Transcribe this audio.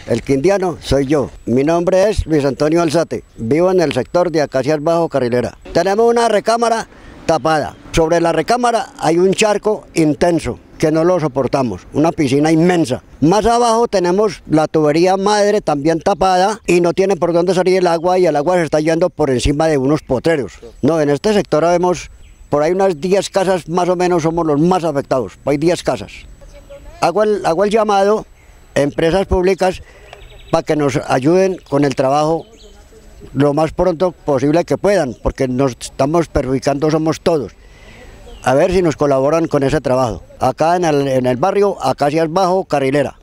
El quindiano soy yo. Mi nombre es Luis Antonio Alzate. Vivo en el sector de Acacias Bajo, Carrilera. Tenemos una recámara tapada. Sobre la recámara hay un charco intenso que no lo soportamos, una piscina inmensa. Más abajo tenemos la tubería madre también tapada y no tiene por dónde salir el agua y el agua se está yendo por encima de unos potreros. No, en este sector vemos por ahí unas 10 casas más o menos, somos los más afectados, hay 10 casas. Hago el llamado a empresas públicas para que nos ayuden con el trabajo lo más pronto posible que puedan, porque nos estamos perjudicando, somos todos. A ver si nos colaboran con ese trabajo. Acá en el barrio Acacias Bajo, Carrilera.